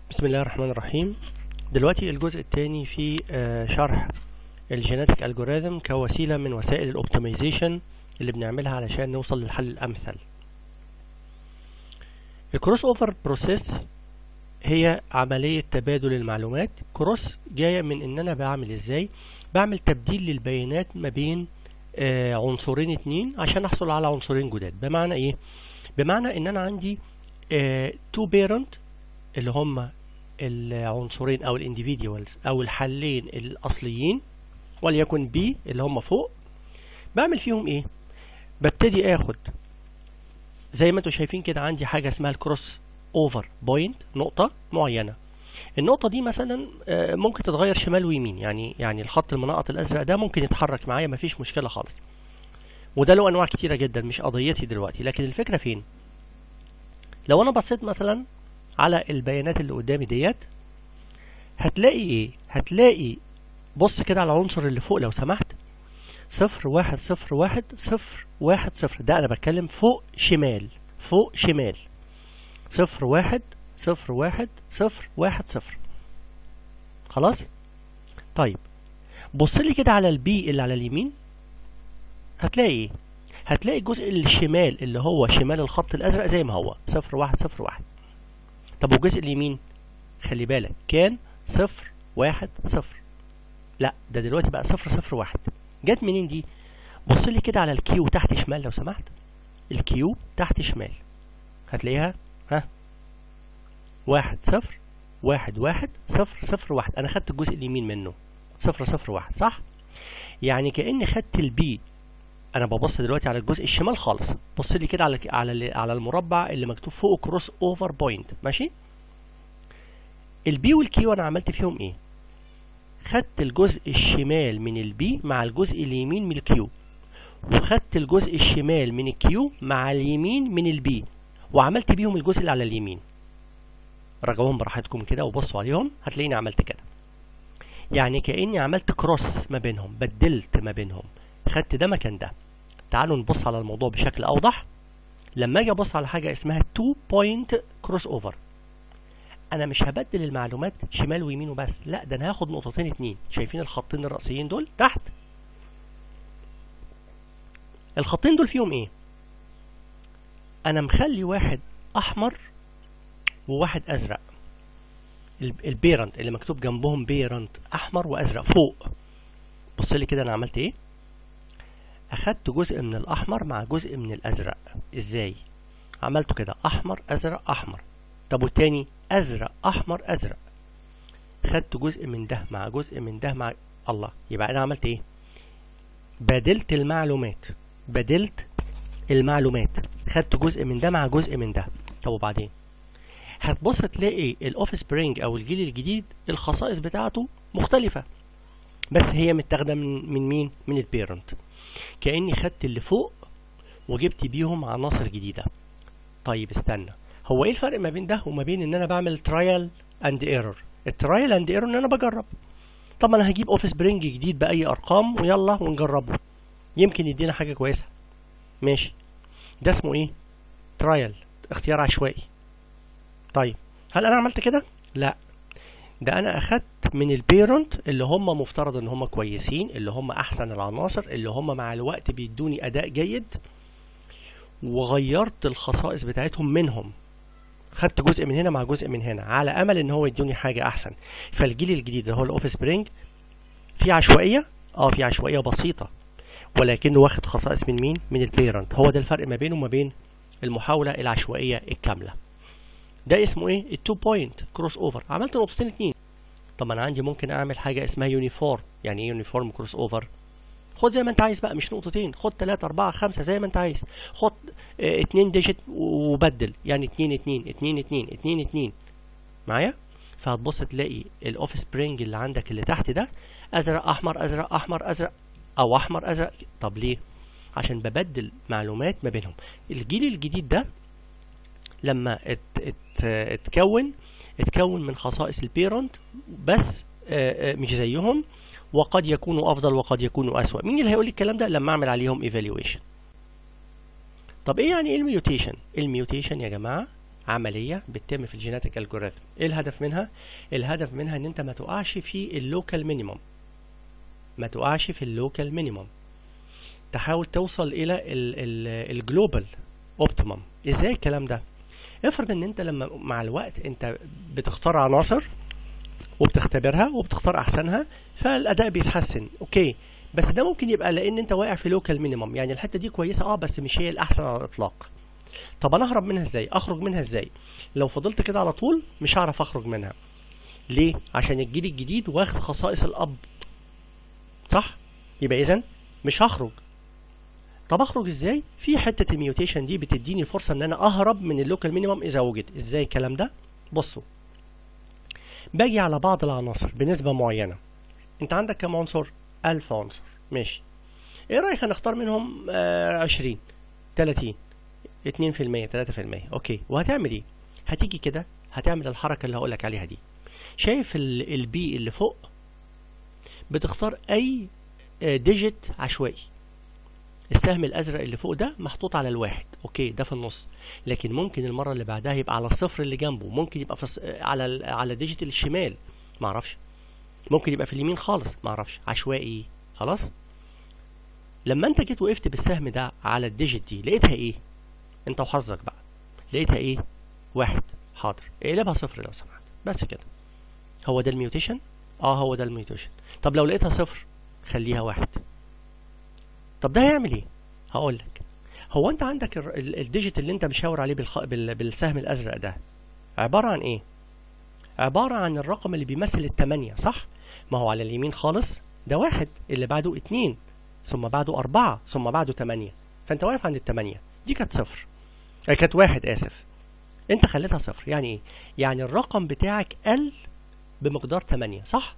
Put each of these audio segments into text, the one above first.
بسم الله الرحمن الرحيم. دلوقتي الجزء الثاني في شرح الجينيتك الجوريثم كوسيلة من وسائل الاوبتمايزيشن اللي بنعملها علشان نوصل للحل الأمثل. الكروس اوفر بروسيس هي عملية تبادل المعلومات. كروس جاية من ان انا بعمل تبديل للبيانات ما بين عنصرين اتنين عشان احصل على عنصرين جداد. بمعنى ايه؟ بمعنى ان انا عندي تو بيرنت اللي هم العنصرين او الانديفيديوالز او الحلين الاصليين، وليكن بي اللي هم فوق. بعمل فيهم ايه؟ ببتدي اخد زي ما انتم شايفين كده، عندي حاجه اسمها الكروس اوفر بوينت، نقطه معينه. النقطه دي مثلا ممكن تتغير شمال ويمين، يعني الخط المنقط الازرق ده ممكن يتحرك معايا، مفيش مشكله خالص. وده له انواع كتيره جدا، مش قضيتي دلوقتي. لكن الفكره فين؟ لو انا بصيت مثلا على البيانات اللي قدامي ديت، هتلاقي ايه؟ هتلاقي بص كده على العنصر اللي فوق لو سمحت، 0 1 0 1 0 1 0. ده انا بتكلم فوق شمال، فوق شمال 0 1 0 1 0 1 0. خلاص؟ طيب بص لي كده على البي اللي على اليمين، هتلاقي ايه؟ هتلاقي الجزء الشمال اللي هو شمال الخط الازرق زي ما هو 0 1 0 1. طب والجزء اليمين خلي بالك كان 0 1 0. لا، ده دلوقتي بقى 0 0 1. جت منين دي؟ بص لي كده على الكيو تحت شمال لو سمحت. الكيو تحت شمال هتلاقيها 1 0 1 1 0 0 1. انا خدت الجزء اليمين منه 0 0 1، صح؟ يعني كأني خدت البي. انا ببص دلوقتي على الجزء الشمال خالص. بص لي كده على المربع اللي مكتوب فوق كروس اوفر بوينت، ماشي؟ البي والكيو انا عملت فيهم ايه؟ خدت الجزء الشمال من البي مع الجزء اليمين من الكيو، وخدت الجزء الشمال من الكيو مع اليمين من البي، وعملت بيهم الجزء اللي على اليمين. راجعوهم براحتكم كده وبصوا عليهم، هتلاقيني عملت كده. يعني كأني عملت كروس ما بينهم، بدلت ما بينهم، خدت ده مكان ده. تعالوا نبص على الموضوع بشكل أوضح. لما أجي أبص على حاجة اسمها 2 بوينت كروس اوفر، انا مش هبدل المعلومات شمال ويمين وبس، لا، ده انا هاخد نقطتين اتنين. شايفين الخطين الرئيسيين دول تحت؟ الخطين دول فيهم ايه؟ انا مخلي واحد احمر وواحد ازرق، البيرنت اللي مكتوب جنبهم بيرنت احمر وازرق فوق. بص لي كده انا عملت ايه؟ اخدت جزء من الاحمر مع جزء من الازرق. ازاي عملته كده؟ احمر ازرق احمر. طب والتاني ازرق احمر ازرق. خدت جزء من ده مع جزء من ده مع الله. يبقى انا عملت ايه؟ بدلت المعلومات، خدت جزء من ده مع جزء من ده. طب وبعدين هتبص تلاقي الاوف سبرينج او الجيل الجديد الخصائص بتاعته مختلفة، بس هي متاخده من مين؟ من البيرنت. كأني خدت اللي فوق وجبت بيهم عناصر جديدة. طيب استنى، هو ايه الفرق ما بين ده وما بين ان انا بعمل ترايل اند ايرور؟ الترايل اند ايرور ان انا بجرب. طب انا هجيب اوف سبرينج جديد باي ارقام ويلا ونجربه، يمكن يدينا حاجه كويسه، ماشي. ده اسمه ايه؟ ترايل، اختيار عشوائي. طيب هل انا عملت كده؟ لا، ده انا اخدت من البيرنت اللي هم مفترض ان هم كويسين، اللي هم احسن العناصر، اللي هم مع الوقت بيدوني اداء جيد، وغيرت الخصائص بتاعتهم منهم. خدت جزء من هنا مع جزء من هنا على امل ان هو يدوني حاجه احسن. فالجيل الجديد اللي هو الاوف سبرينج في عشوائيه، في عشوائيه بسيطه، ولكنه واخد خصائص من مين؟ من البيرنت. هو ده الفرق ما بينه وما بين المحاوله العشوائيه الكامله. ده اسمه ايه؟ التو بوينت كروس اوفر. عملت نقطتين اتنين. طب انا عندي ممكن اعمل حاجه اسمها يونيفورم. يعني ايه يونيفورم كروس اوفر؟ خد زي ما انت عايز بقى، مش نقطتين، خد 3 4 5 زي ما انت عايز. خد 2 ديجيت وبدل، يعني 2 2 2 2 2 2 معايا. فهتبص تلاقي الاوف سبرينج اللي عندك اللي تحت ده ازرق احمر ازرق احمر ازرق، او احمر ازرق. طب ليه؟ عشان ببدل معلومات ما بينهم. الجيل الجديد ده لما اتكون من خصائص البيرنت بس، مش زيهم، وقد يكونوا افضل وقد يكونوا اسوأ. مين اللي هيقول لي الكلام ده؟ لما اعمل عليهم ايفالويشن. طب ايه يعني ايه الميوتيشن؟ الميوتيشن يا جماعه عملية بتتم في الجيناتيك الجوريثم. ايه الهدف منها؟ الهدف منها ان انت ما تقعش في اللوكال مينيمم، ما تقعش في اللوكال مينيمم، تحاول توصل الى الجلوبال اوبتيمم. ازاي الكلام ده؟ افرض ان انت لما مع الوقت انت بتختار عناصر وبتختبرها وبتختار احسنها، فالاداء بيتحسن، اوكي، بس ده ممكن يبقى لان انت واقع في لوكال مينيمم، يعني الحته دي كويسه بس مش هي الاحسن على الاطلاق. طب انا اهرب منها ازاي؟ اخرج منها ازاي؟ لو فضلت كده على طول مش هعرف اخرج منها. ليه؟ عشان الجيل الجديد واخد خصائص الاب، صح؟ يبقى اذا مش هخرج. طب اخرج ازاي؟ في حته الميوتيشن دي بتديني فرصه ان انا اهرب من اللوكال مينيمم اذا وجد. ازاي الكلام ده؟ بصوا، باجي على بعض العناصر بنسبه معينه. انت عندك كم عنصر؟ 1000 عنصر، ماشي. ايه رايك هنختار منهم 20 30 2% 3%، اوكي. وهتعمل ايه؟ هتيجي كده هتعمل الحركه اللي هقولك عليها دي. شايف البي اللي فوق؟ بتختار اي ديجيت عشوائي. السهم الازرق اللي فوق ده محطوط على الواحد، اوكي، ده في النص، لكن ممكن المره اللي بعدها يبقى على الصفر اللي جنبه، ممكن يبقى على الديجيت الشمال، معرفش، ممكن يبقى في اليمين خالص، معرفش، عشوائي. خلاص، لما انت جيت وقفت بالسهم ده على الديجيت دي لقيتها ايه؟ انت وحظك بقى، لقيتها ايه؟ 1. حاضر، اقلبها 0 لو سمحت، بس كده. هو ده الميوتيشن؟ هو ده الميوتيشن. طب لو لقيتها 0 خليها 1. طب ده هيعمل ايه؟ هقول لك. هو انت عندك الديجيت اللي انت مشاور عليه بالسهم الازرق ده عباره عن ايه؟ عباره عن الرقم اللي بيمثل ال8، صح؟ ما هو على اليمين خالص ده 1، اللي بعده 2، ثم بعده 4، ثم بعده 8، فانت واقف عند ال8. دي كانت 0، كانت 1، اسف. انت خليتها 0، يعني ايه؟ يعني الرقم بتاعك قل بمقدار 8، صح؟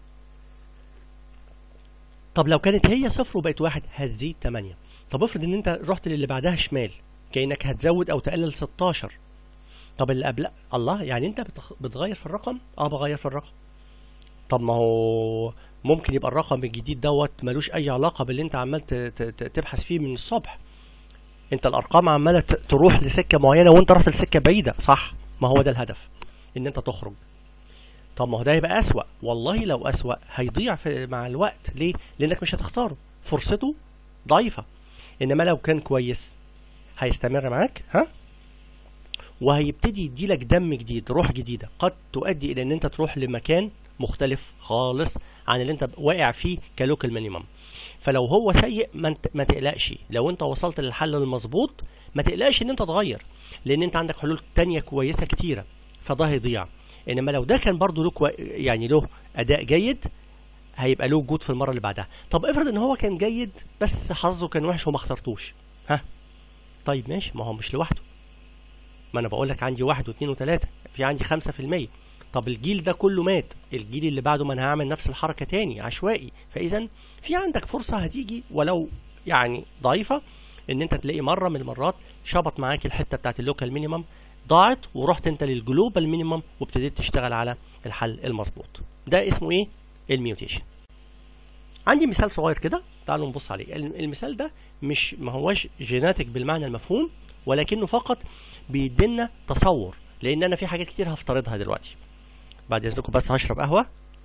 طب لو كانت هي 0 وبقت 1 هتزيد 8. طب افرض ان انت رحت للي بعدها شمال، كأنك هتزود او تقلل 16. طب اللي قبل، الله، يعني انت بتغير في الرقم؟ بغير في الرقم. طب ما هو ممكن يبقى الرقم الجديد دوت ملوش اي علاقة باللي انت عمال تبحث فيه من الصبح. انت الارقام عمالة تروح لسكة معينة وانت رحت لسكة بعيدة، صح؟ ما هو ده الهدف، ان انت تخرج. طب ما هو ده يبقى أسوأ. والله لو أسوأ هيضيع مع الوقت. ليه؟ لأنك مش هتختاره، فرصته ضعيفة. إنما لو كان كويس هيستمر معاك، وهيبتدي يديلك دم جديد، روح جديدة، قد تؤدي إلى إن أنت تروح لمكان مختلف خالص عن اللي أنت واقع فيه كلوكال مينيمم. فلو هو سيء ما تقلقش، لو أنت وصلت للحل المظبوط ما تقلقش إن أنت تغير، لأن أنت عندك حلول تانية كويسة كتيرة، فده هيضيع. انما لو ده كان برضو له يعني له اداء جيد هيبقى له وجود في المره اللي بعدها. طب افرض ان هو كان جيد بس حظه كان وحش وما اخترتوش، طيب ماشي، ما هو مش لوحده. ما انا بقول لك عندي 1 و2 و3، في عندي 5%. طب الجيل ده كله مات، الجيل اللي بعده ما انا هعمل نفس الحركه تاني عشوائي. فاذا في عندك فرصه هتيجي ولو يعني ضعيفه ان انت تلاقي مره من المرات شبط معاك الحته بتاعت اللوكال مينيمم، ضاعت ورحت انت للجلوبال مينيمم وابتديت تشتغل على الحل المظبوط. ده اسمه ايه؟ الميوتيشن. عندي مثال صغير كده، تعالوا نبص عليه. المثال ده ما هوش جيناتيك بالمعنى المفهوم، ولكنه فقط بيدينا تصور، لان انا في حاجات كتير هفترضها دلوقتي. بعد اذنكم بس هشرب قهوه،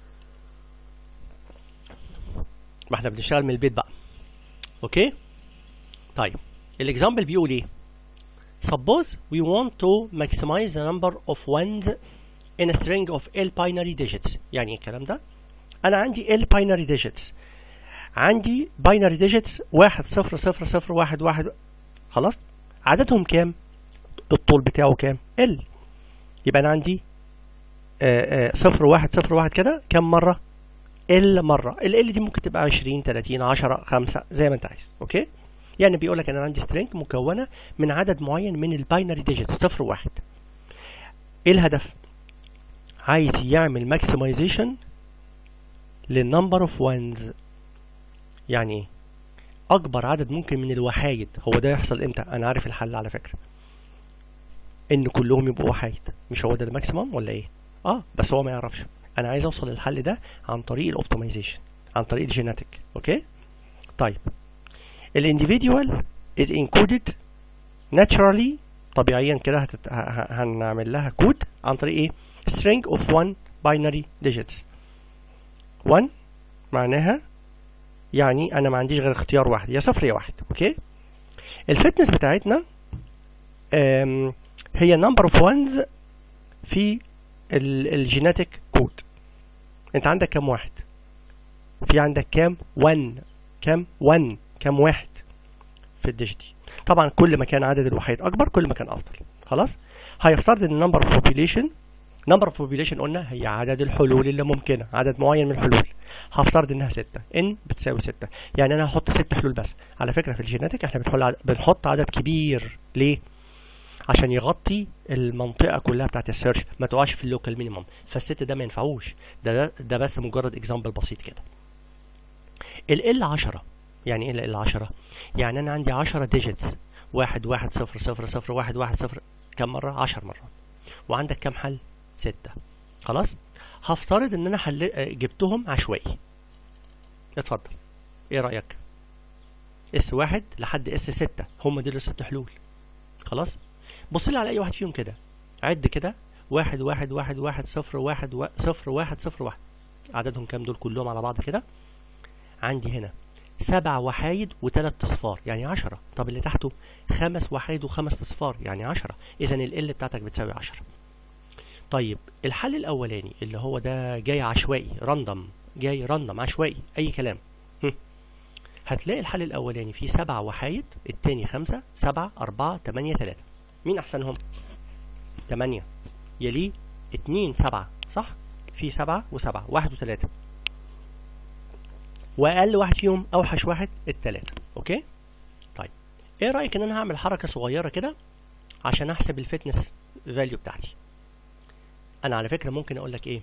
ما احنا بنشتغل من البيت بقى، اوكي؟ طيب الاكزامبل بيقول ايه؟ Suppose we want to maximize the number of ones in a string of L binary digits. يعني ايه الكلام ده؟ أنا عندي L binary digits، عندي binary digits 1 0 0 0 1 1، خلاص؟ عددهم كام؟ الطول بتاعه كام؟ L. يبقى أنا عندي 0 1 0 1 كده كام مرة؟ L مرة. ال L دي ممكن تبقى 20 30 10 5 زي ما أنت عايز، أوكي؟ يعني بيقول لك أنا عندي string مكونة من عدد معين من الباينري ديجيتس 0 1. إيه الهدف؟ عايز يعمل ماكسمايزيشن للنمبر اوف وانز. يعني ايه؟ اكبر عدد ممكن من الوحايد. هو ده يحصل امتى؟ انا عارف الحل على فكرة، ان كلهم يبقوا وحايد. مش هو ده الماكسيمم ولا ايه؟ بس هو ما يعرفش. انا عايز اوصل للحل ده عن طريق الاوبتمايزيشن، عن طريق الجيناتيك، اوكي؟ طيب الانديفيديوال is encoded naturally طبيعيا كده هنعمل لها كود عن طريق ايه؟ string of one binary digits. 1 معناها يعني انا ما عنديش غير اختيار واحد، يا صفر يا واحد. اوكي. الفتنس بتاعتنا هي number of ones في الجيناتيك كود. انت عندك كام واحد؟ في عندك كام 1 كام واحد في الديجيتي. طبعا كل ما كان عدد الوحيد اكبر كل ما كان افضل. خلاص. هيفترض ان number of population قلنا هي عدد الحلول اللي ممكنه، عدد معين من الحلول. هفترض انها 6، ان بتساوي 6، يعني انا هحط 6 حلول بس. على فكره في الجيناتيك احنا بنحط عدد كبير. ليه؟ عشان يغطي المنطقه كلها بتاعت السيرش، ما تقعش في اللوكال مينيمم. فالست ده ما ينفعوش، ده بس مجرد اكزامبل بسيط كده. ال 10 يعني ايه ال 10؟ يعني انا عندي 10 ديجيتس، 1 1 0 0 0 1 1 0. كم مره؟ 10 مرات. وعندك كم حل؟ 6. خلاص. هفترض ان انا جبتهم عشوائي. اتفضل، ايه رايك؟ اس 1 لحد اس 6 هم دول ال6 حلول. خلاص. بص لي على اي واحد فيهم كده، عد كده 1 1 1 1 0 1 0 1 0 1. عددهم كام دول كلهم على بعض كده؟ عندي هنا 7 وحايد و3 اصفار يعني 10. طب اللي تحته 5 وحايد و5 اصفار يعني 10. اذا ال بتاعتك بتساوي 10. طيب الحل الاولاني اللي هو ده جاي عشوائي، جاي راندم عشوائي اي كلام. هتلاقي الحل الاولاني فيه 7 وحايد، الثاني 5 7 4 8 3. مين احسنهم؟ 8. يليه 2 7 صح؟ في 7 و7 1 و3. واقل واحد فيهم اوحش واحد الثلاثة. اوكي. طيب ايه رايك ان انا هعمل حركه صغيره كده عشان احسب الفتنس فاليو بتاعتي؟ انا على فكره ممكن اقول لك ايه،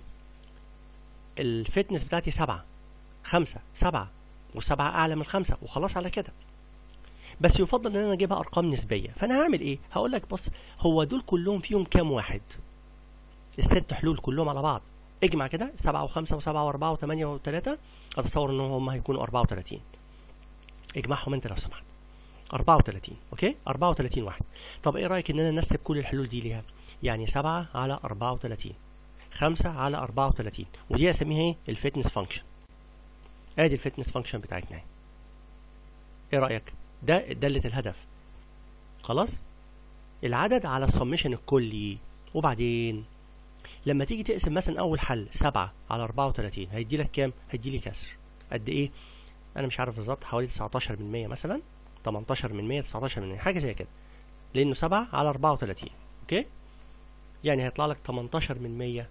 الفتنس بتاعتي 7 5 7 و7 اعلى من 5 وخلاص على كده. بس يفضل ان انا اجيبها ارقام نسبيه. فانا هعمل ايه؟ هقول لك بص، هو دول كلهم فيهم كام واحد؟ ال6 حلول كلهم على بعض. اجمع كده 7 و5 و7 و4 و8 و3. اتصور ان هم هيكونوا 34. اجمعهم انت لو سمحت. 34. اوكي. 34 واحد. طب ايه رايك ان انا نسب كل الحلول دي ليها؟ يعني 7 على 34، 5 على 34، ودي اسميها ايه؟ الفتنس فانكشن. ادي الفتنس فانكشن بتاعتنا. ايه رايك؟ ده داله الهدف. خلاص. العدد على السمشن الكلي. وبعدين لما تيجي تقسم مثلا اول حل 7 على 34 هيدي لك كام؟ هيدي لي كسر قد ايه؟ انا مش عارف بالظبط، حوالي 19% مثلا، 18%، 19%، حاجه زي كده، لانه 7 على 34. اوكي. يعني هيطلع لك 18%،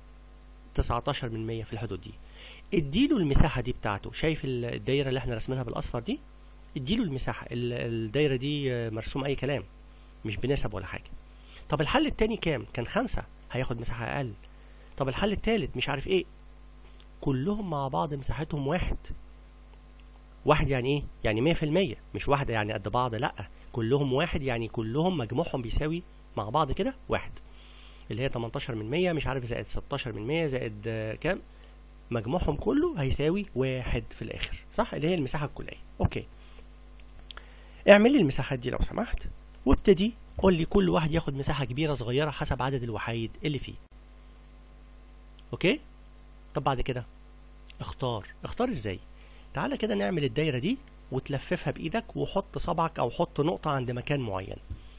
19% في الحدود دي. اديله المساحه دي بتاعته. شايف الدايره اللي احنا رسمينها بالاصفر دي؟ اديله المساحه. الدايره دي مرسوم اي كلام، مش بنسب ولا حاجه. طب الحل الثاني كام؟ كان 5، هياخد مساحه اقل. طب الحل الثالث مش عارف ايه. كلهم مع بعض مساحتهم واحد. واحد يعني ايه؟ يعني 100%، مش واحده يعني قد بعض، لا، كلهم واحد يعني كلهم مجموعهم بيساوي مع بعض كده واحد. اللي هي 18% مش عارف زائد 16% زائد كام، مجموعهم كله هيساوي واحد في الاخر، صح؟ اللي هي المساحه الكليه. اوكي. اعمل لي المساحات دي لو سمحت، وابتدي قول لي كل واحد ياخد مساحه كبيره صغيره حسب عدد الوحيد اللي فيه. اوكي. طب بعد كده اختار ازاي؟ تعالى كده نعمل الدايره دي وتلففها بايدك وحط صبعك او حط نقطه عند مكان معين.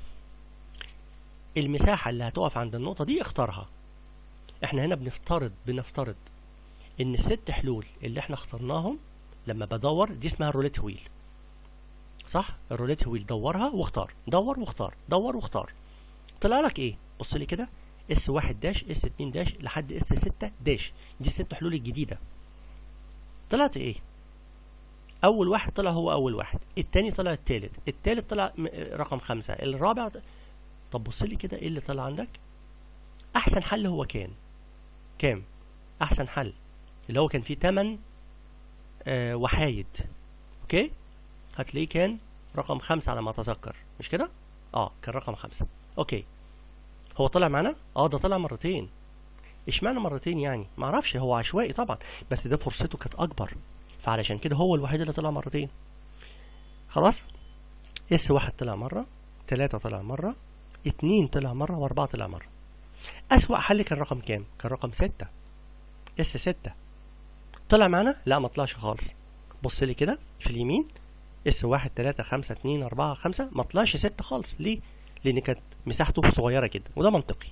المساحه اللي هتقف عند النقطه دي اختارها. احنا هنا بنفترض ان ال6 حلول اللي احنا اخترناهم لما بدور دي اسمها الروليت ويل، صح؟ الروليت ويل دورها واختار، دور واختار، دور واختار. طلع لك ايه؟ بص لي كده، اس 1 داش، اس 2 داش، لحد اس 6 داش. دي ال6 حلول الجديده. طلعت ايه؟ اول واحد طلع هو اول واحد، الثاني طلع الثالث طلع رقم 5، الرابع. طب بص لي كده ايه اللي طلع عندك؟ احسن حل هو كام؟ احسن حل اللي هو كان فيه 8 وحايد. اوكي. هتلاقيه كان رقم 5 على ما اتذكر، مش كده؟ كان رقم 5. اوكي. هو طلع معانا؟ ده طلع مرتين. اشمعنى مرتين يعني؟ معرفش، هو عشوائي طبعا، بس ده فرصته كانت اكبر، فعلشان كده هو الوحيد اللي طلع مرتين. خلاص. اس 1 طلع مره، 3 طلع مره، 2 طلع مرة و4 طلع مرة. أسوأ حل كان رقم كام؟ كان رقم 6. اس 6 طلع معانا؟ لا ما طلعش خالص. بص لي كده في اليمين، اس 1 3 5 2 4 5 ما طلعش 6 خالص. ليه؟ لأن كانت مساحته صغيرة جدا، وده منطقي.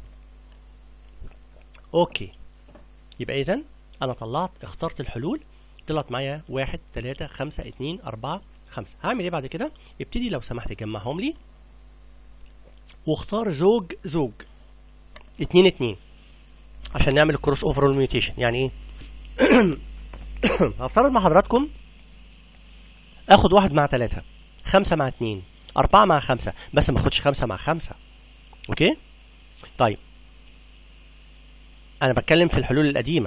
اوكي، يبقى إذا أنا اخترت الحلول، طلعت معايا 1 3 5 2 4 5. هعمل إيه بعد كده؟ ابتدي لو سمحت جمعهم لي، واختار زوج زوج 2 2 عشان نعمل الكروس اوفر والميوتيشن. يعني ايه؟ هفترض مع حضراتكم اخد 1 مع 3 5 مع 2 4 مع 5، بس ما اخدش 5 مع 5. اوكي؟ طيب انا بتكلم في الحلول القديمه.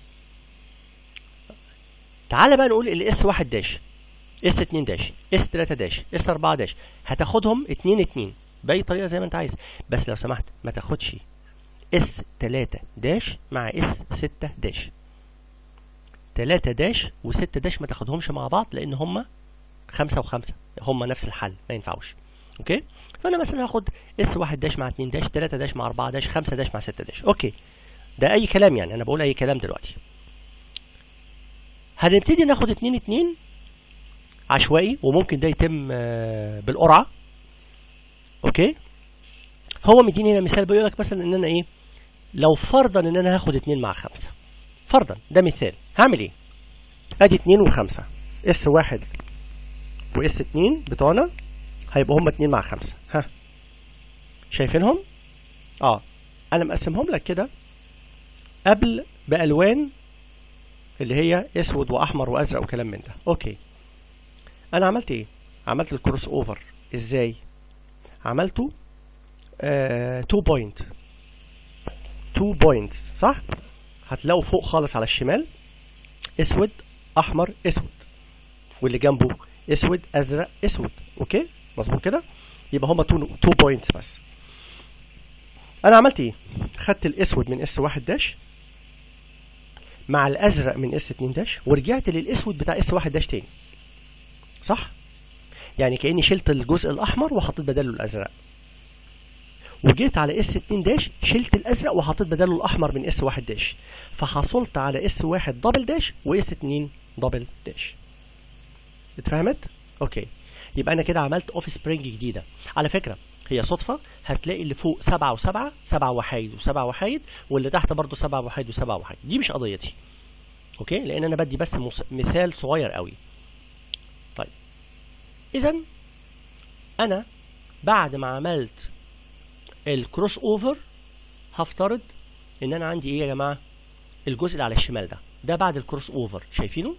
تعالى بقى نقول الاس 1 داش، اس 2 داش، اس 3 داش، اس 4 داش، هتاخدهم 2 2 باي طريقه زي ما انت عايز، بس لو سمحت ما تاخدش اس 3 داش مع اس 6 داش. 3 داش و6 داش ما تاخدهمش مع بعض، لان هما 5 و5 هما نفس الحل، ما ينفعوش. اوكي؟ فانا مثلا هاخد اس 1 داش مع 2 داش، 3 داش مع 4 داش، 5 داش مع 6 داش. اوكي، ده اي كلام يعني، انا بقول اي كلام دلوقتي. هنبتدي ناخد 2 2 عشوائي، وممكن ده يتم بالقرعه. اوكي؟ هو مديني هنا مثال بيقول لك مثلا ان انا ايه، لو فرضا ان انا هاخد 2 مع 5، فرضا ده مثال، هعمل ايه؟ ادي 2 و5، اس 1 واس 2 بتوعنا هيبقوا هما 2 مع 5. ها شايفينهم؟ انا مقسمهم لك كده قبل بالوان اللي هي اسود واحمر وازرق وكلام من ده. اوكي، انا عملت ايه؟ عملت الكروس اوفر. ازاي عملته؟ 2 بوينت، 2 بوينتس، صح؟ هتلاقوا فوق خالص على الشمال اسود احمر اسود، واللي جنبه اسود ازرق اسود. اوكي مظبوط كده؟ يبقى هما 2 بوينتس بس. انا عملت ايه؟ خدت الاسود من اس 1 داش مع الازرق من اس 2 داش، ورجعت للاسود بتاع اس 1 داش تاني، صح؟ يعني كأني شلت الجزء الاحمر وحطيت بداله الازرق، وجيت على اس 2 داش شلت الازرق وحطيت بداله الاحمر من اس 1 داش، فحصلت على اس 1 دبل داش واس 2 دبل داش. اتفهمت؟ اوكي، يبقى انا كده عملت اوف سبرينج جديده. على فكره هي صدفه، هتلاقي اللي فوق 7 و7 7 وحايد و7 وحايد، واللي تحت برضه 7 وحايد و7 وحايد. دي مش قضيتي، اوكي، لان انا بدي بس مثال صغير قوي. طيب اذا انا بعد ما عملت الكروس اوفر هفترض ان انا عندي ايه يا جماعه؟ الجزء اللي على الشمال ده بعد الكروس اوفر، شايفينه؟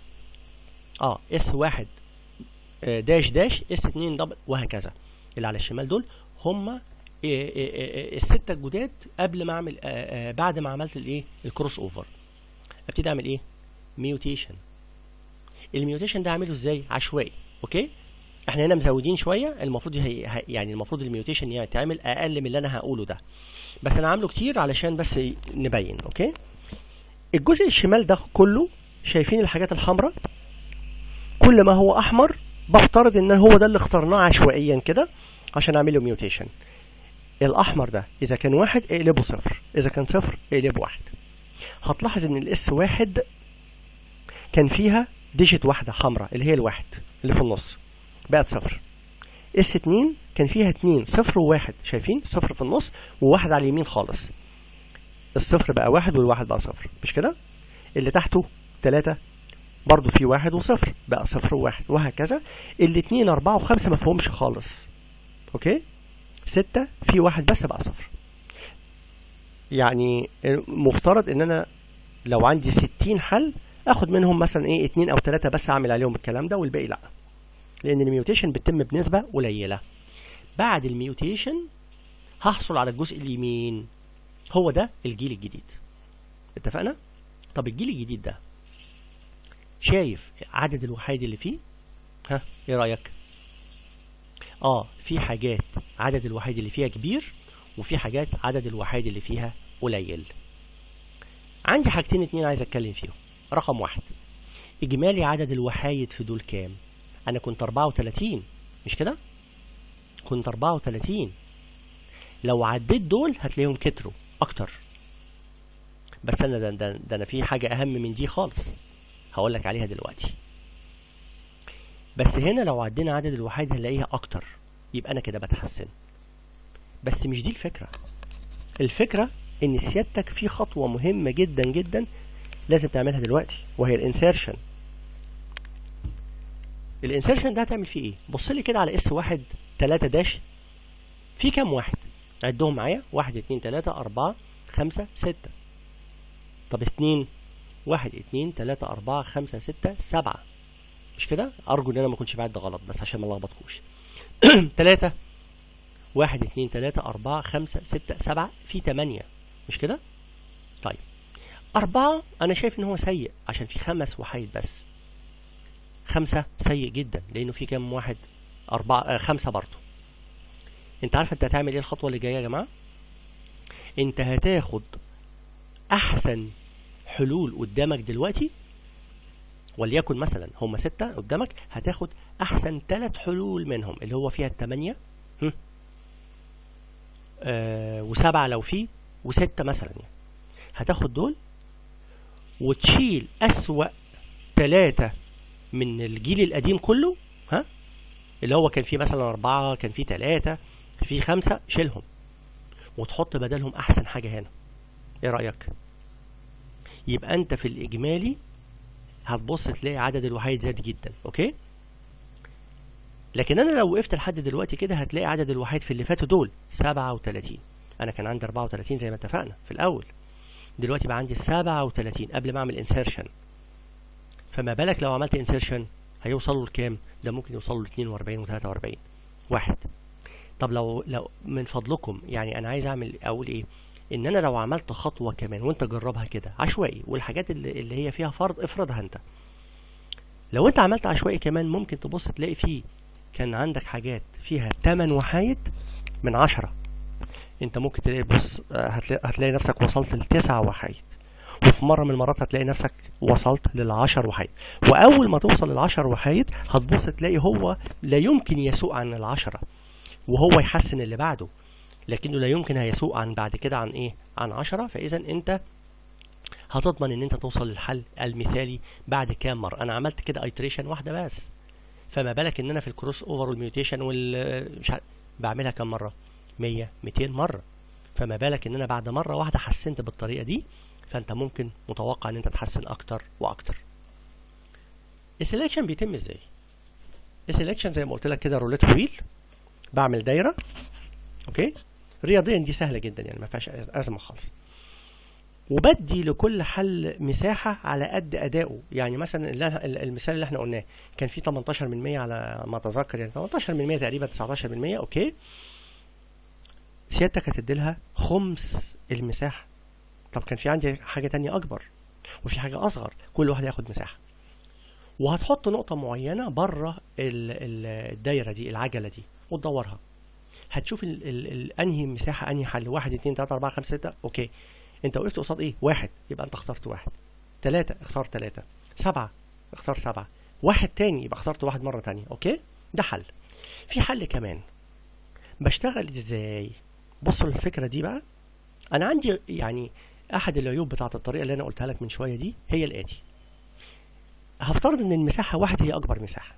اس 1 داش داش، اس 2 دبل، وهكذا. اللي على الشمال دول هم الستة الجداد قبل ما اعمل بعد ما عملت الايه؟ الكروس اوفر. ابتدي اعمل ايه؟ ميوتيشن. الميوتيشن ده اعمله ازاي؟ عشوائي. اوكي، احنا هنا مزودين شويه، المفروض يعني المفروض الميوتيشن يتعمل اقل من اللي انا هقوله ده، بس انا عامله كتير علشان بس نبين. اوكي، الجزء الشمال ده كله، شايفين الحاجات الحمراء؟ كل ما هو احمر بفترض ان هو ده اللي اخترناه عشوائيا كده عشان اعمل له ميوتيشن. الاحمر ده اذا كان 1 اقلبه 0، اذا كان 0 اقلبه 1. هتلاحظ ان الاس 1 كان فيها ديجيت واحده حمراء اللي هي الواحد اللي في النص، بقت 0. اس 2 كان فيها 2 0 و1، شايفين؟ 0 في النص وواحد على اليمين خالص، الصفر بقى 1 والواحد بقى 0، مش كده؟ اللي تحته 3 برضو في 1 و0 بقى 0 و1، وهكذا. الاثنين 4 و5 ما فيهمش خالص. اوكي، 6 في 1 بس بقى 0. يعني مفترض ان انا لو عندي 60 حل اخد منهم مثلا ايه 2 أو 3 بس اعمل عليهم الكلام ده، والباقي لا، لان الميوتيشن بتتم بنسبة قليلة. بعد الميوتيشن هحصل على الجزء اليمين، هو ده الجيل الجديد. اتفقنا؟ طب الجيل الجديد ده شايف عدد الوحيد اللي فيه؟ ها ايه رأيك؟ في حاجات عدد الوحيد اللي فيها كبير، وفي حاجات عدد الوحيد اللي فيها قليل. عندي حاجتين اتنين عايز اتكلم فيهم. رقم 1، اجمالي عدد الوحايد في دول كام؟ انا كنت 34 مش كده؟ كنت 34. لو عديت دول هتلاقيهم كتروا اكتر. بس انا ده انا في حاجة اهم من دي خالص هقول لك عليها دلوقتي. بس هنا لو عدينا عدد الوحيد هنلاقيها اكتر، يبقى انا كده بتحسن. بس مش دي الفكرة. الفكرة ان سيادتك في خطوة مهمة جدا جدا لازم تعملها دلوقتي، وهي الانسيرشن. الانسيرشن ده هتعمل فيه ايه؟ بص لي كده على اس 1 3 داش، في كام واحد؟ عدهم معايا، 1 2 3 4 5 6. طب 2 1 2 3 4 5 6 7، مش كده؟ ارجو ان انا ما كنتش بعد غلط بس عشان ما لخبطكوش. 3 1 2 3 4 5 6 7، في 8، مش كده؟ طيب 4 انا شايف ان هو سيء عشان في 5 وحيد بس. 5 سيء جدا لانه في كام واحد؟ 4 5 برضه. انت عارف انت هتعمل ايه الخطوة اللي جاية يا جماعة؟ انت هتاخد احسن حلول قدامك دلوقتي، وليكن مثلا هم 6 قدامك، هتاخد احسن 3 حلول منهم اللي هو فيها 8 و7 لو فيه و6 مثلا يعني. هتاخد دول وتشيل اسوأ 3 من الجيل القديم كله، اللي هو كان فيه مثلا 4 كان فيه 3 فيه 5، شيلهم وتحط بدلهم احسن حاجة هنا. ايه رأيك؟ يبقى انت في الاجمالي هتبص تلاقي عدد الوحيد زاد جدا. اوكي، لكن انا لو وقفت لحد دلوقتي كده هتلاقي عدد الوحيد في اللي فاتوا دول 37. انا كان عندي 34 زي ما اتفقنا في الاول، دلوقتي بقى عندي 37 قبل ما اعمل انسيرشن. فما بالك لو عملت انسيرشن هيوصلوا لكام؟ ده ممكن يوصلوا ل 42 و43 واحد. طب لو من فضلكم يعني انا عايز اقول ايه، ان انا لو عملت خطوة كمان وانت جربها كده عشوائي، والحاجات اللي هي فيها فرض افرضها انت. لو انت عملت عشوائي كمان ممكن تبص تلاقي فيه كان عندك حاجات فيها 8 وحايد من 10، انت ممكن تلاقي بص هتلاقي نفسك وصلت ل9 وحايد، وفي مرة من المرات هتلاقي نفسك وصلت لل10 وحايد. واول ما توصل لل10 وحايد هتبص تلاقي هو لا يمكن يسوق عن ال10، وهو يحسن اللي بعده، لكنه لا يمكن هيسوق عن بعد كده عن ايه؟ عن 10. فاذا انت هتضمن ان انت توصل للحل المثالي بعد كام مرة. انا عملت كده ايتريشن واحدة بس، فما بالك ان انا في الكروس اوفر والميوتيشن بعملها كام مرة؟ 100 200 مرة. فما بالك ان انا بعد مرة واحدة حسنت بالطريقة دي، فانت ممكن متوقع ان انت تحسن اكتر واكتر. السلكشن بيتم ازاي؟ السلكشن زي ما قلت لك كده روليت ويل، بعمل دايرة. اوكي، رياضيا دي سهلة جدا يعني ما فيهاش ازمة خالص، وبدي لكل حل مساحة على قد أدائه. يعني مثلا المثال اللي احنا قلناه كان فيه 18% على ما أتذكر، يعني 18% تقريبا 19%. أوكي، سيادتك هتدي لها خمس المساحة. طب كان في عندي حاجة تانية أكبر وفي حاجة أصغر، كل واحد ياخد مساحة، وهتحط نقطة معينة بره الدايرة دي، العجلة دي، وتدورها هتشوف أنهي مساحة أنهي حل. 1 2 3 4 5 6. أوكي، انت وقفت قصاد ايه؟ 1 يبقى انت اخترت 1. 3 اختار 3. 7 اختار 7. 1 تاني يبقى اخترت 1 مرة تانية. اوكي، ده حل. في حل كمان بشتغل ازاي؟ بصوا الفكرة دي بقى. انا عندي يعني احد العيوب بتاعة الطريقة اللي انا قلتها لك من شوية دي هي الاتي. هفترض ان المساحة 1 هي اكبر مساحة،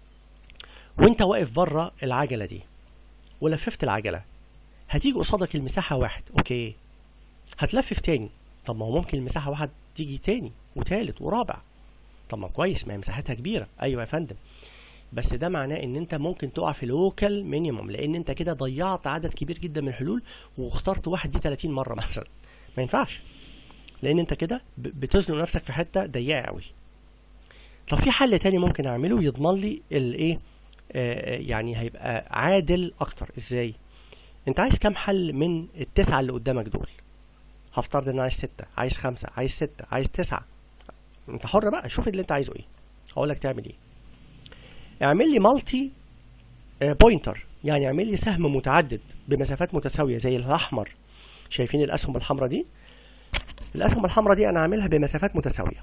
وانت واقف بره العجلة دي ولففت العجلة، هتيجي قصادك المساحة 1. اوكي، هتلفف تاني. طب ما هو ممكن المساحة 1 تيجي تاني وتالت ورابع. طب ما كويس، ما هي مساحتها كبيرة. ايوه يا فندم، بس ده معناه ان انت ممكن تقع في لوكال مينيموم، لان انت كده ضيعت عدد كبير جدا من الحلول واخترت 1 دي 30 مرة مثلا. ما ينفعش، لان انت كده بتزنق نفسك في حتة ضيقة قوي. طب في حل تاني ممكن اعمله يضمن لي الايه، يعني هيبقى عادل اكتر. ازاي؟ انت عايز كام حل من ال9 اللي قدامك دول؟ هفترض ان انا عايز 6، عايز 5، عايز 6، عايز 9. انت حر بقى، شوف اللي انت عايزه ايه. هقول لك تعمل ايه. اعمل لي مالتي بوينتر، يعني اعمل لي سهم متعدد بمسافات متساويه زي الاحمر. شايفين الاسهم الحمراء دي؟ الاسهم الحمراء دي انا عاملها بمسافات متساويه.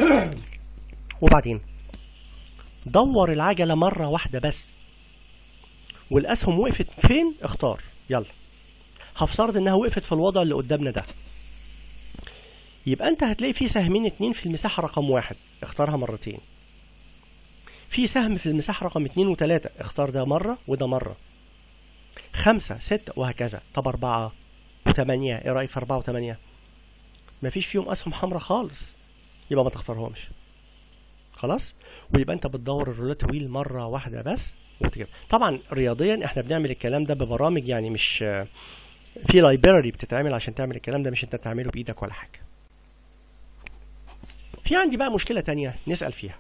وبعدين دور العجله مره واحده بس، والاسهم وقفت فين اختار. يلا هفترض انها وقفت في الوضع اللي قدامنا ده، يبقى انت هتلاقي في سهمين اتنين في المساحة رقم 1، اختارها مرتين. في سهم في المساحة رقم 2 و3، اختار ده مرة وده مرة. 5 6 وهكذا. طب 4 و8، ايه رأيك في 4 و8؟ مفيش فيهم اسهم حمراء خالص، يبقى ما تختارهمش. خلاص؟ ويبقى انت بتدور الرولات ويل مرة واحدة بس وتجيب. طبعا رياضيا احنا بنعمل الكلام ده ببرامج، يعني مش في لايبراري بتتعمل عشان تعمل الكلام ده، مش انت تعمله بايدك ولا حاجة. في عندي بقى مشكلة تانية نسأل فيها،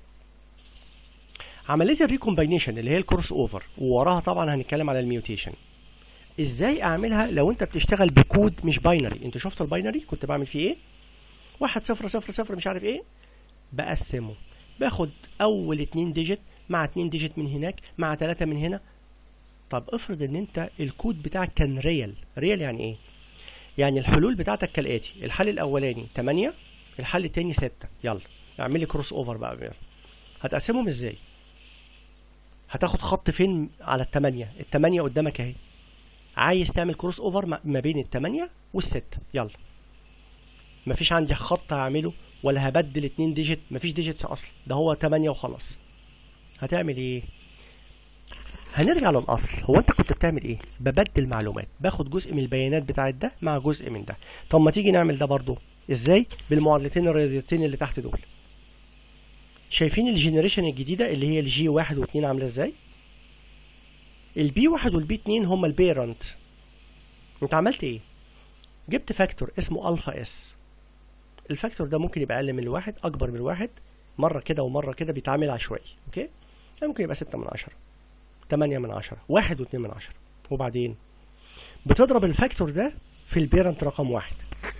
عملية الريكومباينيشن اللي هي الكروس اوفر، ووراها طبعا هنتكلم على الميوتيشن. ازاي اعملها لو انت بتشتغل بكود مش باينري؟ انت شفت الباينري كنت بعمل فيه ايه؟ 1 0 0 0 مش عارف ايه، بقسمه، باخد اول 2 ديجيت مع 2 ديجيت من هناك مع 3 من هنا. طب افرض ان انت الكود بتاعك كان ريال. ريال يعني ايه؟ يعني الحلول بتاعتك كالاتي: الحل الاولاني 8، الحل التاني 6. يلا اعمل لي كروس اوفر بقى. هتقسمهم ازاي؟ هتاخد خط فين على ال8؟ ال8 قدامك اهي، عايز تعمل كروس اوفر ما بين ال8 وال6. يلا، مفيش عندي خط هعمله ولا هبدل 2 ديجيت، مفيش ديجيتس اصلا، ده هو 8 وخلاص. هتعمل ايه؟ هنرجع للاصل. هو انت كنت بتعمل ايه؟ ببدل معلومات، باخد جزء من البيانات بتاعت ده مع جزء من ده. طب ما تيجي نعمل ده برضو. ازاي؟ بالمعادلتين الرياضيتين اللي تحت دول. شايفين الجنريشن الجديده اللي هي الجي 1 و2 عامله ازاي؟ البي 1 والبي 2 هما البيرنت. انت عملت ايه؟ جبت فاكتور اسمه الفا اس. الفاكتور ده ممكن يبقى اقل من الواحد، اكبر من الواحد، مره كده ومره كده، بيتعامل عشوائي. اوكي؟ يعني ممكن يبقى 6 من 10، 8 من 10، 1 و2 من 10. وبعدين بتضرب الفاكتور ده في البيرنت رقم 1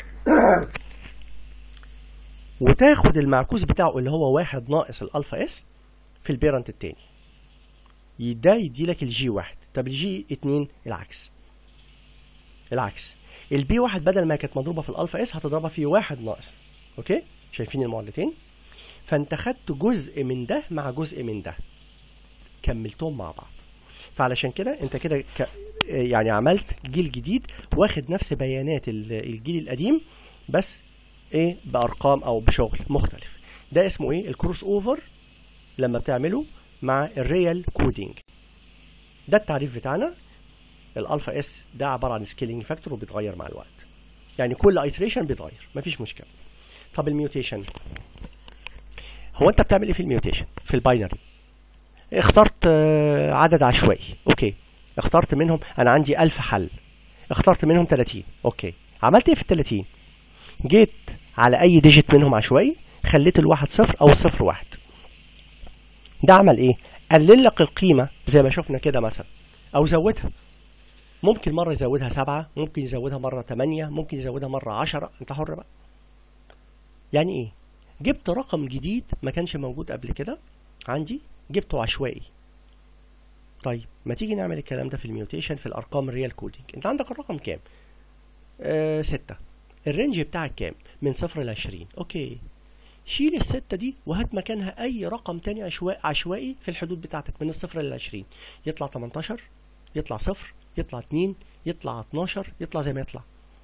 وتاخد المعكوس بتاعه اللي هو 1 ناقص الالفا اس في البيرنت التاني. ده يدي لك الجي 1. طب الجي 2 العكس. البي 1 بدل ما كانت مضروبه في الالفا اس هتضربها في 1 ناقص. اوكي؟ شايفين المعادلتين؟ فانت خدت جزء من ده مع جزء من ده، كملتهم مع بعض. فعلشان كده انت كده يعني عملت جيل جديد واخد نفس بيانات الجيل القديم، بس ايه؟ بارقام او بشغل مختلف. ده اسمه ايه؟ الكروس اوفر لما بتعمله مع الريال كودينج. ده التعريف بتاعنا. الالفا اس ده عباره عن سكيلينج فاكتور وبيتغير مع الوقت، يعني كل ايتريشن بيتغير، مفيش مشكله. طب الميوتيشن، هو انت بتعمل ايه في الميوتيشن؟ في الباينري اخترت عدد عشوائي. اوكي، اخترت منهم، انا عندي 1000 حل، اخترت منهم 30. اوكي، عملت ايه في ال30؟ جيت على اي ديجيت منهم عشوائي، خليت الواحد 0 او الصفر 1. ده عمل ايه؟ قلل لك القيمه زي ما شفنا كده مثلا، او زودها. ممكن مره يزودها 7، ممكن يزودها مره 8، ممكن يزودها مره 10، انت حر بقى. يعني ايه؟ جبت رقم جديد ما كانش موجود قبل كده عندي، جبته عشوائي. طيب ما تيجي نعمل الكلام ده في الميوتيشن في الارقام الريال كودينج. انت عندك الرقم كام؟ 6. الرينج بتاعك كام؟ من 0 ل 20. اوكي، شيل ال6 دي وهات مكانها اي رقم تاني عشوائي في الحدود بتاعتك من 0 ل 20. يطلع 18، يطلع 0، يطلع 2، يطلع 12، يطلع زي ما يطلع.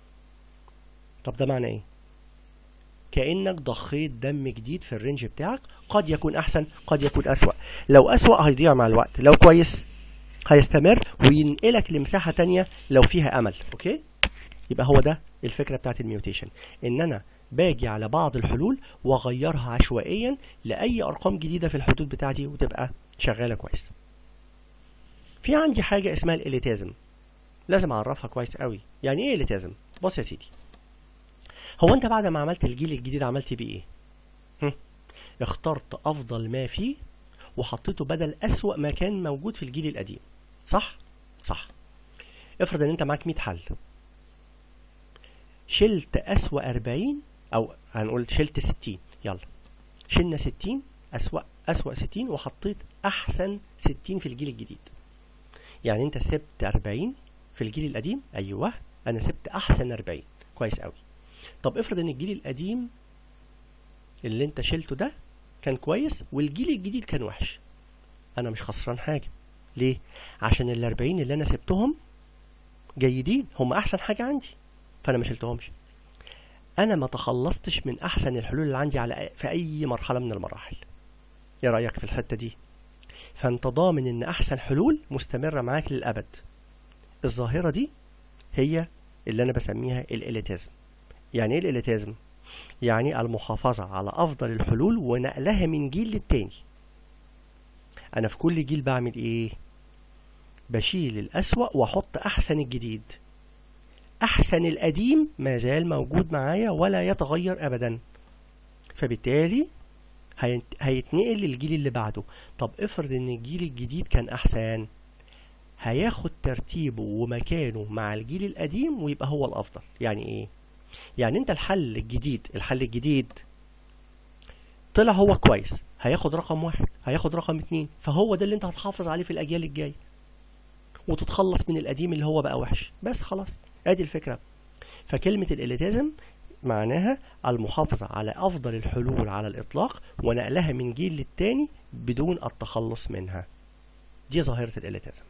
طب ده معنى ايه؟ كأنك ضخيت دم جديد في الرينج بتاعك. قد يكون احسن، قد يكون اسوأ. لو اسوأ هيضيع مع الوقت، لو كويس هيستمر وينقلك لمساحة تانية لو فيها امل. اوكي؟ يبقى هو ده الفكرة بتاعت الميوتيشن، ان انا باجي على بعض الحلول واغيرها عشوائيا لاي ارقام جديدة في الحدود بتاعتي وتبقى شغالة كويس. في عندي حاجة اسمها الاليتازم، لازم اعرفها كويس قوي. يعني ايه اليتازم؟ بص يا سيدي، هو انت بعد ما عملت الجيل الجديد عملت بيه ايه؟ اخترت افضل ما فيه وحطيته بدل اسوأ ما كان موجود في الجيل القديم، صح؟ صح. افرض ان انت معاك 100 حل، شلت اسوأ 40 او هنقول شلت 60. يلا شلنا 60 اسوأ 60 وحطيت احسن 60 في الجيل الجديد. يعني انت سبت 40 في الجيل القديم. ايوه، انا سبت احسن 40. كويس قوي. طب افرض ان الجيل القديم اللي انت شلته ده كان كويس والجيل الجديد كان وحش. انا مش خسران حاجة. ليه؟ عشان ال40 اللي انا سبتهم جيدين، هم احسن حاجه عندي، فانا ما شلتهمش. انا ما تخلصتش من احسن الحلول اللي عندي في اي مرحله من المراحل. ايه رايك في الحته دي؟ فانت ضامن ان احسن حلول مستمره معاك للابد. الظاهره دي هي اللي انا بسميها الاليتيزم. يعني ايه الاليتيزم؟ يعني المحافظه على افضل الحلول ونقلها من جيل للتاني. انا في كل جيل بعمل ايه؟ بشيل الاسوأ واحط احسن الجديد. احسن القديم ما زال موجود معايا ولا يتغير ابدا، فبالتالي هيتنقل للجيل اللي بعده. طب افرض ان الجيل الجديد كان احسن، هياخد ترتيبه ومكانه مع الجيل القديم ويبقى هو الافضل. يعني ايه؟ يعني انت الحل الجديد طلع هو كويس، هياخد رقم 1، هياخد رقم 2، فهو ده اللي انت هتحافظ عليه في الاجيال الجايه، وتتخلص من القديم اللي هو بقى وحش. بس خلاص، ادي الفكره. فكلمه الاليتيزم معناها المحافظه على افضل الحلول على الاطلاق ونقلها من جيل للتاني بدون التخلص منها. دي ظاهره الاليتيزم.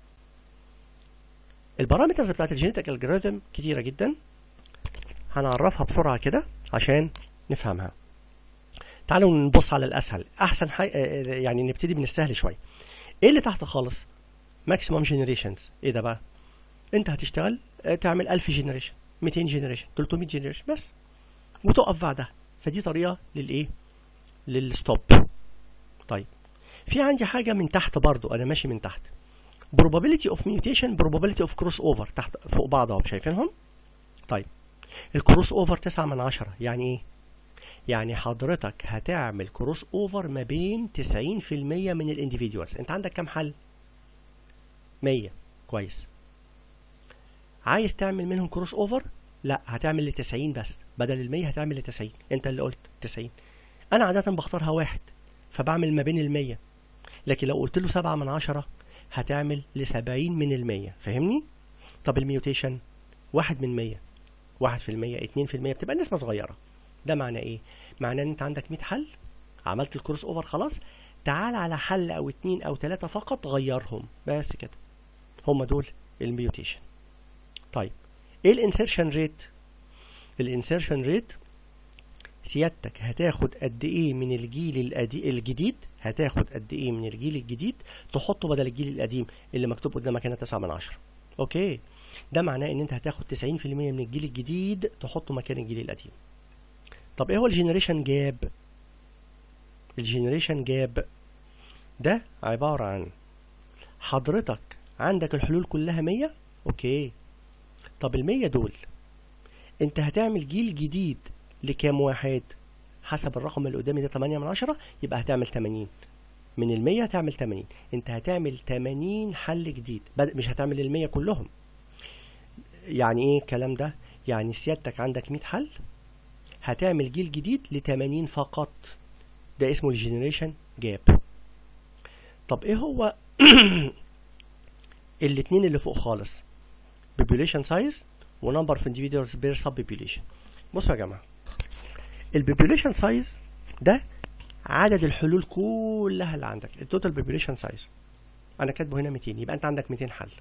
البارامترز بتاعت الجينيتك الجوريثم كتيره جدا، هنعرفها بسرعه كده عشان نفهمها. تعالوا نبص على الاسهل، احسن حاجه يعني نبتدي من السهل شويه. ايه اللي تحت خالص؟ ماكسيمم جينيريشنز. ايه ده بقى؟ انت هتشتغل تعمل 1000 جينيريشن، 200 جينيريشن، 300 جينيريشن بس، وتقف بعدها. فدي طريقه للايه؟ للستوب. طيب في عندي حاجه من تحت برضو، انا ماشي من تحت. probability of mutation، probability of cross over، تحت فوق بعض اهو، شايفينهم؟ طيب الكروس اوفر 9/10 يعني ايه؟ يعني حضرتك هتعمل كروس اوفر ما بين 90% من الانديفيدوالز. انت عندك كام حل؟ 100. كويس. عايز تعمل منهم كروس اوفر؟ لا، هتعمل ل 90 بس، بدل ال 100 هتعمل ل 90. انت اللي قلت 90. انا عاده بختارها 1، فبعمل ما بين ال 100. لكن لو قلت له 7/10 هتعمل ل 70 من ال 100. فاهمني؟ طب الميوتيشن 1 من 100، 1%، 2%، بتبقى نسبه صغيره. ده معناه ايه؟ معناه ان انت عندك 100 حل، عملت الكروس اوفر خلاص، تعال على حل او 2 أو 3 فقط غيرهم، بس كده. هم دول الميوتيشن. طيب ايه الانسيرشن ريت؟ الانسيرشن ريت سيادتك هتاخد قد ايه من الجيل الجديد، هتاخد قد ايه من الجيل الجديد تحطه بدل الجيل القديم اللي مكتوب قدامك هنا 9/10. اوكي، ده معناه ان انت هتاخد 90% من الجيل الجديد تحطه مكان الجيل القديم. طب ايه هو الجينيريشن جاب؟ الجينيريشن جاب ده عبارة عن حضرتك عندك الحلول كلها 100. اوكي، طب ال100 دول انت هتعمل جيل جديد لكام واحد؟ حسب الرقم اللي قدامي ده 8/10، يبقى هتعمل 80 من ال100، هتعمل 80. انت هتعمل 80 حل جديد، مش هتعمل ال100 كلهم. يعني ايه الكلام ده؟ يعني سيادتك عندك 100 حل، هتعمل جيل جديد ل80 فقط. ده اسمه الجينيريشن جاب. طب ايه هو الاتنين اللي فوق خالص؟ population size و number of individuals per subpopulation. بصوا يا جماعه، البوبوليشن سايز ده عدد الحلول كلها اللي عندك، التوتال population سايز. انا كاتبه هنا 200، يبقى انت عندك 200 حل.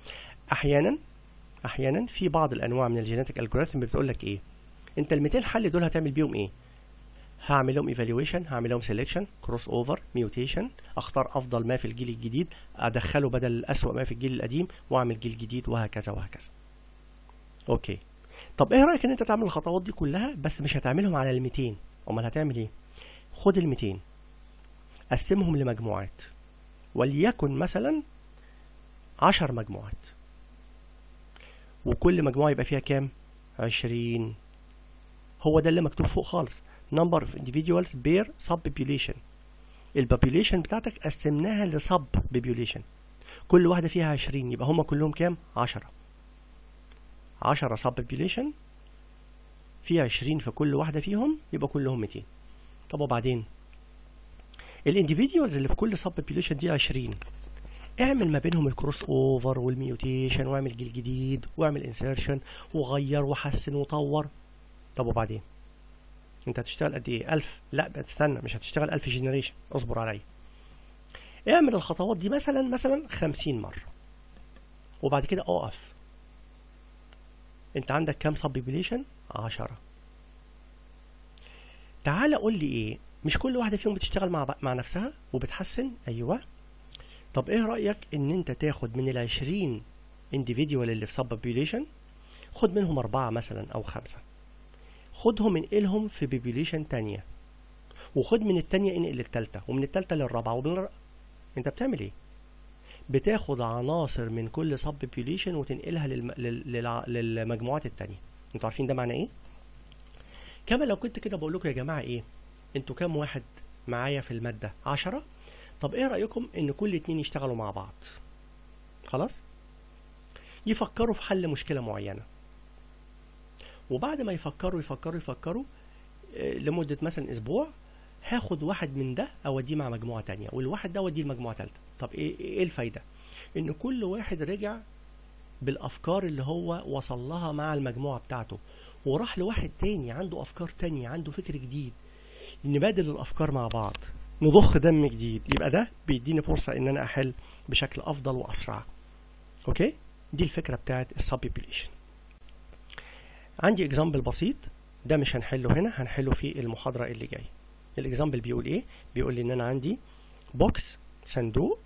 احيانا في بعض الانواع من الجينيتك الجوريثم بتقول لك ايه؟ انت ال 200 حل دول هتعمل بيهم ايه؟ هعمل لهم ايفالويشن، هعمل لهم سيلكشن، كروس اوفر، ميوتيشن، اختار افضل ما في الجيل الجديد ادخله بدل الاسوأ ما في الجيل القديم، واعمل جيل جديد، وهكذا وهكذا. اوكي، طب ايه رايك ان انت تعمل الخطوات دي كلها بس مش هتعملهم على ال 200؟ امال هتعمل ايه؟ خد ال 200 قسمهم لمجموعات، وليكن مثلا 10 مجموعات، وكل مجموعه يبقى فيها كام؟ 20. هو ده اللي مكتوب فوق خالص، number of individuals per subpopulation. البوبوليشن بتاعتك قسمناها لسب population، كل واحدة فيها 20، يبقى هما كلهم كام؟ 10 sub population، في 20 في كل واحدة فيهم، يبقى كلهم 200. طب وبعدين الانديفيديوالز اللي في كل sub population دي 20، اعمل ما بينهم الكروس اوفر والميوتيشن، واعمل جيل جديد، واعمل انسيرشن، وغير وحسن وطور. طب وبعدين انت هتشتغل قد ايه؟ 1000؟ لا بتستنى، مش هتشتغل 1000 جنريشن، اصبر عليا. اعمل الخطوات دي مثلا 50 مرة، وبعد كده اقف انت عندك كام سب بوبيليشن؟ 10. تعال قول لي ايه، مش كل واحده فيهم بتشتغل مع نفسها وبتحسن؟ ايوه. طب ايه رايك ان انت تاخد من ال20 individual اللي في سب بوبيليشن، خد منهم 4 مثلا او 5، خدهم انقلهم في بوبيليشن تانية، وخد من التانية انقل التالتة، ومن التالتة للرابعة انت بتعمل ايه؟ بتاخد عناصر من كل سب بوبيليشن وتنقلها للمجموعات التانية. انتوا عارفين ده معنى ايه؟ كما لو كنت كده بقول لكم يا جماعة ايه، انتوا كام واحد معايا في المادة؟ 10. طب ايه رأيكم ان كل 2 يشتغلوا مع بعض؟ خلاص؟ يفكروا في حل مشكلة معينة، وبعد ما يفكروا لمدة مثلا اسبوع، هاخد واحد من ده اوديه مع مجموعة تانية، والواحد ده اوديه لمجموعة تالتة. طب ايه الفايدة؟ ان كل واحد رجع بالافكار اللي هو وصل لها مع المجموعة بتاعته، وراح لواحد تاني عنده افكار تانية، عنده فكر جديد، نبادل الافكار مع بعض، نضخ دم جديد، يبقى ده بيديني فرصة ان انا احل بشكل افضل واسرع. اوكي، دي الفكرة بتاعت السببيبيليشن. عندي اكزامبل بسيط، ده مش هنحله هنا، هنحله في المحاضرة اللي جاي. الاكزامبل بيقول ايه؟ بيقول لي ان انا عندي بوكس، صندوق،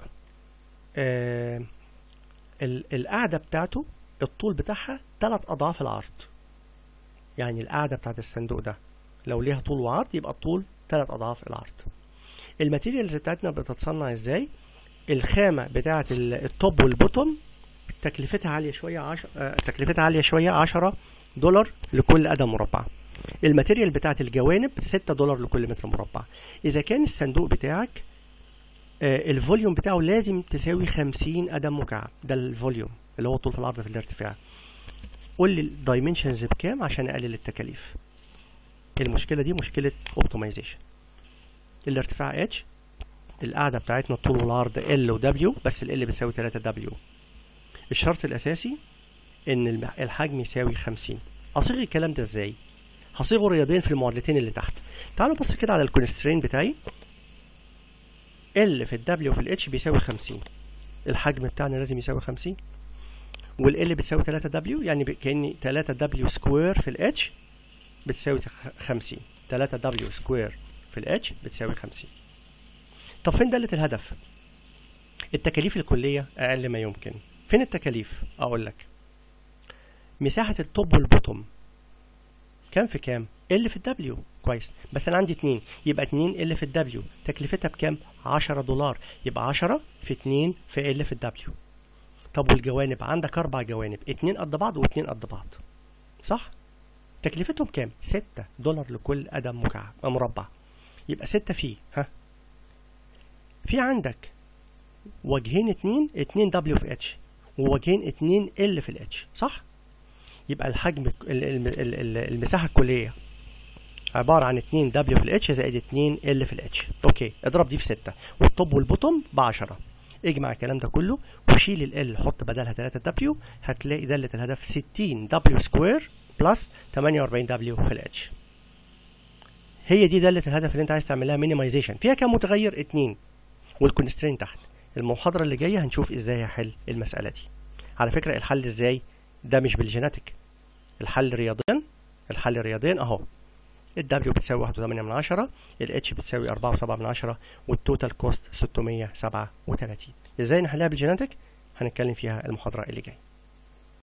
القاعدة بتاعته الطول بتاعها 3 أضعاف العرض. يعني القاعدة بتاعت الصندوق ده لو ليها طول وعرض يبقى الطول 3 أضعاف العرض. الماتيريالز بتاعتنا بتتصنع ازاي؟ الخامة بتاعت التوب والبوتوم تكلفتها عالية شوية، $10 لكل قدم مربع. الماتيريال بتاعت الجوانب $6 لكل متر مربع. إذا كان الصندوق بتاعك الفوليوم بتاعه لازم تساوي 50 قدم مكعب، ده الفوليوم اللي هو طول في العرض في الارتفاع. قول لي الدايمنشنز بكام عشان اقلل التكاليف. المشكله دي مشكله اوبتمايزيشن. الارتفاع h، القاعده بتاعتنا الطول والعرض L و W، بس ال L بتساوي 3W. الشرط الاساسي ان الحجم يساوي 50. اصيغ الكلام ده ازاي؟ هصيغه رياضيا في المعادلتين اللي تحت. تعالوا بص كده على الكونسترين بتاعي، L في ال W وفي ال H بيساوي 50، الحجم بتاعنا لازم يساوي 50، وال L بتساوي 3W، يعني كأني 3W سكوير في ال H بتساوي 50، 3W سكوير في ال H بتساوي 50. طب فين دالة الهدف؟ التكاليف الكلية أقل ما يمكن. فين التكاليف؟ أقول لك، مساحة التوب والبوتوم كام في كام؟ L في الW، كويس، بس أنا عندي 2، يبقى 2 L في الW تكلفتها بكام؟ $10، يبقى 10 في 2 في L في الW. طب والجوانب؟ عندك 4 جوانب، 2 قد بعض و2 قد بعض، صح؟ تكلفتهم كام؟ $6 لكل قدم مكعب مربع، يبقى 6 فيه في عندك وجهين 2 W في H ووجهين 2 L في ال H، صح؟ يبقى الحجم المساحة الكلية عبارة عن 2 W في ال H زائد 2 L في ال H. اوكي، اضرب دي في 6، والطب والبوتوم ب10. اجمع الكلام ده كله وشيل ال L، حط بدلها 3W، هتلاقي دالة الهدف 60 W سكوير بلس 48 W في ال H. هي دي دالة الهدف اللي انت عايز تعملها مينيمايزيشن. فيها كام متغير؟ 2، والكونسترين تحت. المحاضرة اللي جاية هنشوف ازاي هحل المسألة دي. على فكرة الحل ازاي؟ ده مش بالجيناتيك، الحل رياضيا اهو. ال W بتساوي 1.8، ال H بتساوي 4.7، والتوتال كوست 637. ازاي نحلها بالجيناتيك؟ هنتكلم فيها المحاضرة اللي جاية.